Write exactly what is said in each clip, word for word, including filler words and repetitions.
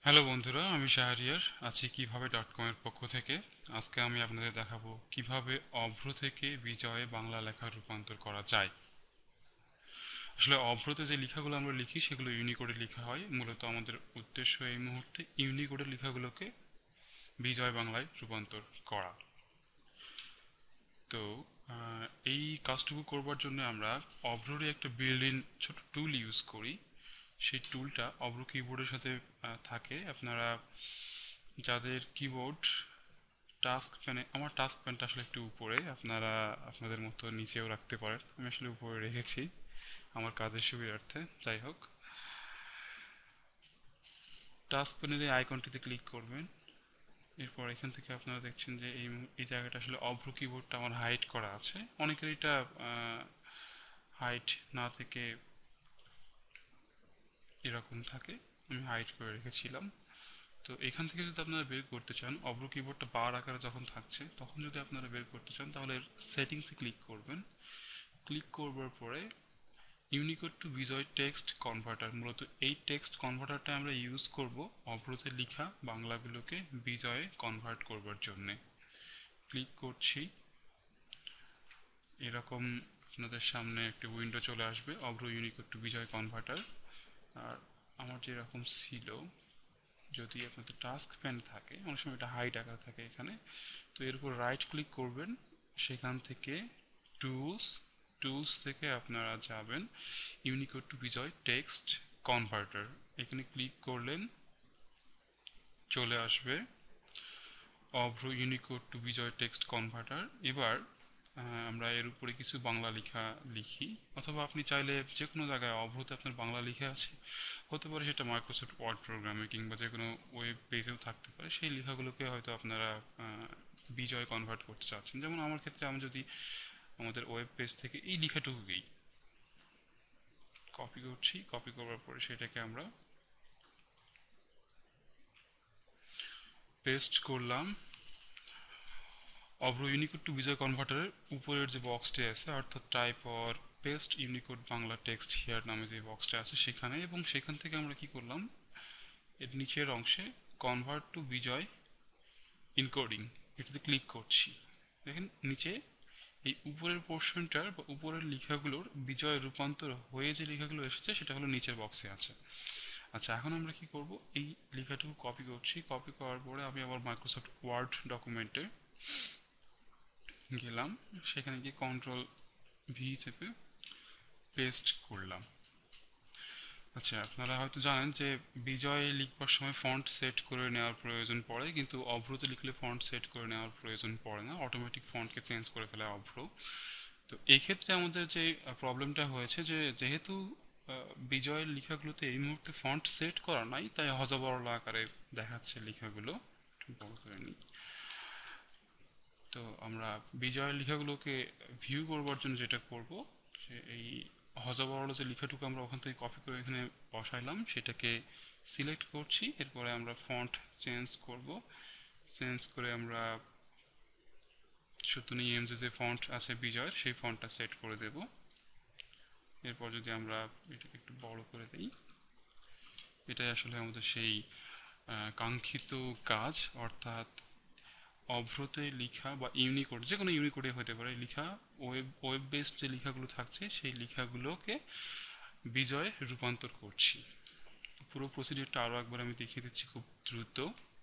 Hello বন্ধুরা, আমি শাহরিয়ার আছি কিভাবে ডট কম এর পক্ষ থেকে। আজকে আমি আপনাদের দেখাবো কিভাবে অভ্র থেকে বিজয়ে বাংলা লেখার রূপান্তর করা যায়। আসলে অভ্রতে যে লেখাগুলো আমরা লিখি সেগুলো ইউনিকোডে লেখা হয়। মূলত আমাদের উদ্দেশ্য এই মুহূর্তে ইউনিকোডের লেখাগুলোকে বিজয় বাংলায় রূপান্তর করা। তো আহ, এই কাজটুকু করবার জন্য আমরা অভ্ররই একটা বিল্ড ইন ছোট টুল ইউজ করি। সেই টুলটা অভ্র কিবোর্ডের সাথে আহ, থাকে। আপনারা যাদের কিবোর্ড টাস্ক প্যানে, আমার টাস্ক প্যানটা আসলে একটু উপরে, আপনারা আপনাদের মতো নিচেও রাখতে পারেন। আমি আসলে উপরে রেখেছি আমার কাজের সুবিধার্থে। যাই হোক, টাস্ক প্যানের এই আইকনটিতে ক্লিক করবেন। এরপর এখান থেকে আপনারা দেখছেন যে এই এই জায়গাটা আসলে অভ্র কিবোর্ডটা আমার হাইড করা আছে। অনেকের এটা হাইট না থেকে এরকম থাকে, আমি হাইড করে রেখেছিলাম। তো এখান থেকে যদি আপনারা বের করতে চান, অভ্র কিবোর্ডটা বার আকারে যখন থাকছে তখন যদি আপনারা বের করতে চান তাহলে সেটিংসে ক্লিক করবেন। ক্লিক করবার পরে Unicode to Bijoy text converter, মূলত এই টেক্সট কনভার্টারটা আমরা ইউজ করব অভ্রতে লেখা বাংলাগুলোকে বিজয়ে কনভার্ট করবার জন্যে। ক্লিক করছি, এরকম আপনাদের সামনে একটি উইন্ডো চলে আসবে, Avro Unicode to Bijoy converter. আর আমার যেরকম ছিল, যদি আপনাদের টাস্ক প্যান থাকে অনেক সময় এটা হাইড আকারে থাকে এখানে, তো এর উপর রাইট ক্লিক করবেন। সেখান থেকে টুলস, টুলস থেকে আপনারা যাবেন Unicode to Bijoy text converter. এখানে ক্লিক করলেন, চলে আসবে Avro Unicode to Bijoy text converter. এবার আহ, আমরা এর উপরে কিছু বাংলা লেখা লিখি, অথবা আপনি চাইলে যে কোনো জায়গায় অভ্রতে আপনার বাংলা লেখা আছে, হতে পারে সেটা মাইক্রোসফট ওয়ার্ড প্রোগ্রামে কিংবা যে কোনো ওয়েব পেজেও থাকতে পারে, সেই লেখাগুলোকে হয়তো আপনারা আহ, বিজয় কনভার্ট করতে চাচ্ছেন। যেমন আমার ক্ষেত্রে আমি যদি আমাদের ওয়েব পেজ থেকে এই লেখাটুকুকেই কপি করছি, কপি করবার পরে সেটাকে আমরা পেস্ট করলাম অভ্র ইউনিকোড টু বিজয় কনভার্টারের উপরের যে বক্সটি আছে, অর্থাৎ type or paste Unicode Bangla text here নামে যে বক্সটা আছে সেখানে, এবং সেখান থেকে আমরা কি করলাম, এর নিচের অংশে কনভার্ট টু বিজয় ইনকোডিং, এটাতে ক্লিক করছি। দেখেন নিচে এই উপরের পোর্শনটার বা উপরের লেখাগুলোর বিজয় রূপান্তর হয়ে যে লেখাগুলো এসেছে সেটা হলো নিচের বক্সে আছে। আচ্ছা, এখন আমরা কি করব, এই লেখাটুকু কপি করছি। কপি করার পরে আমি আবার মাইক্রোসফট ওয়ার্ড ডকুমেন্টে গেলাম, সেখানে গিয়ে কন্ট্রোল ভি চেপে পেস্ট করলাম। আচ্ছা, আপনারা হয়তো জানেন যে বিজয় লিখবার সময় ফন্ট সেট করে নেওয়ার প্রয়োজন পড়ে, কিন্তু অভ্রতে লিখলে ফন্ট সেট করে নেওয়ার প্রয়োজন পড়ে না, অটোমেটিক ফন্টকে চেঞ্জ করে ফেলে অভ্র। তো এই ক্ষেত্রে আমাদের যে প্রবলেমটা হয়েছে, যে যেহেতু আহ, বিজয়ের লেখাগুলোতে এই মুহূর্তে ফন্ট সেট করা নাই, তাই হজবরল আকারে দেখাচ্ছে লেখাগুলো। একটু বড় করে নিই। তো আমরা বিজয়ের লেখাগুলোকে ভিউ করবার জন্য যেটা করব, যে এই হজবরল যে লেখাটুকু আমরা ওখান থেকে কপি করে এখানে বসাইলাম সেটাকে সিলেক্ট করছি। এরপরে আমরা ফন্ট চেঞ্জ করব। চেঞ্জ করে আমরা শুধু ইএমজি যে ফন্ট আছে বিজয়ের, সেই ফন্টটা সেট করে দেব। এরপর যদি আমরা এটাকে একটু বড় করে দিই, এটাই আসলে আমাদের সেই আহ, কাঙ্ক্ষিত কাজ, অর্থাৎ অভ্রতে লেখা বা ইউনিকোড, যে কোনো ইউনিকোডে হতে পারে লেখা, ওয়েব ওয়েব বেসড যে লেখাগুলো থাকছে সেই লেখাগুলোকে বিজয়ে রূপান্তর করছি। পুরো প্রসিডিউরটা আরও একবার আমি দেখিয়ে দিচ্ছি খুব দ্রুত।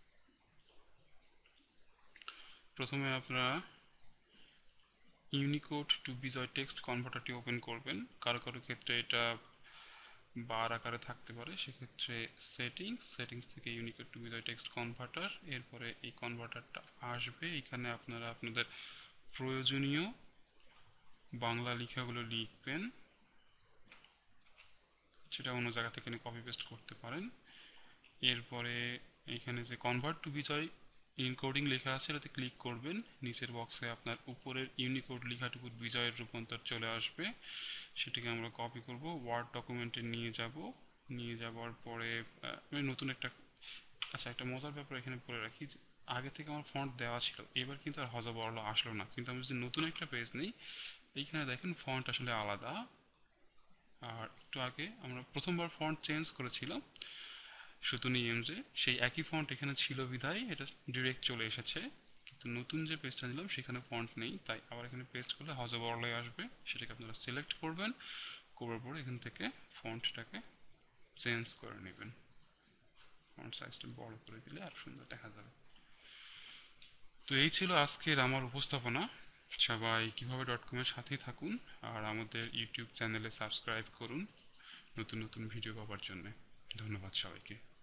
প্রথমে আপনারা ইউনিকোড টু বিজয় টেক্সট কনভার্টারটি ওপেন করবেন। কারো কারো ক্ষেত্রে এটা বার আকারে থাকতে পারে, সেক্ষেত্রে সেটিংস, সেটিংস থেকে Unicode to Bijoy text converter, এরপরে এই কনভার্টারটা আসবে। এখানে আপনারা আপনাদের প্রয়োজনীয় বাংলা লেখাগুলো লিখবেন, সেটা অন্য জায়গা থেকে কপি পেস্ট করতে পারেন। এরপরে এখানে যে কনভার্ট টু বিজয় ইনকোডিং লেখা আছে এটাতে ক্লিক করবেন। নিচের বক্সে আপনার উপরের ইউনিকোড লেখাটুকুর বিজয়ের রূপান্তর চলে আসবে, সেটাকে আমরা কপি করব, ওয়ার্ড ডকুমেন্টে নিয়ে যাব। নিয়ে যাওয়ার পরে আমি নতুন একটা, আচ্ছা একটা মজার ব্যাপার এখানে বলে রাখি, যে আগে থেকে আমার ফন্ট দেওয়া ছিল, এবার কিন্তু আর হজবরল আসলো না, কিন্তু আমি যদি নতুন একটা পেজ নিই, এইখানে দেখেন ফন্ট আসলে আলাদা। আর একটু আগে আমরা প্রথমবার ফন্ট চেঞ্জ করেছিলাম, সুতুনি এমজে সেই একই ফন্ট এখানে ছিল বিধায় এটা ডিরেক্ট চলে এসেছে, কিন্তু নতুন যে পেজটা নিলাম সেখানে ফন্ট নেই, তাই আবার এখানে পেস্ট করলে হাউস অফ ওভারলে আসবে, সেটাকে আপনারা সিলেক্ট করবেন, করার পরে এখান থেকে ফন্টটাকে চেঞ্জ করে নেবেন, ফন্ট সাইজটা বড় করে দিলে আর সুন্দর দেখা যাবে। তো এই ছিল আজকের আমার উপস্থাপনা। সবাই কিভাবে ডট কমের সাথেই থাকুন, আর আমাদের ইউটিউব চ্যানেলে সাবস্ক্রাইব করুন নতুন নতুন ভিডিও পাওয়ার জন্য। ধন্যবাদ সবাইকে।